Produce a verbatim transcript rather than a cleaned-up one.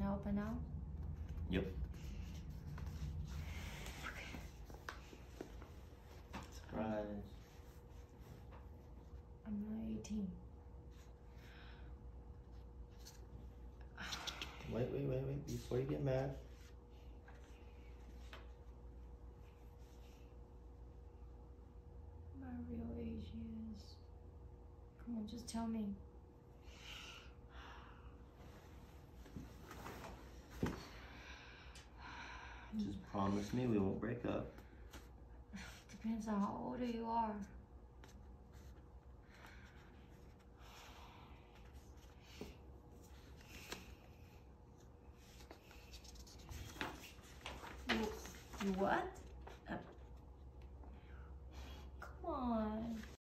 I open now? Yep. Okay. Surprise. I'm not eighteen. Wait, wait, wait, wait, before you get mad. My real age is... Come on, just tell me. Just promise me we won't break up. Depends on how old you are. You, you what?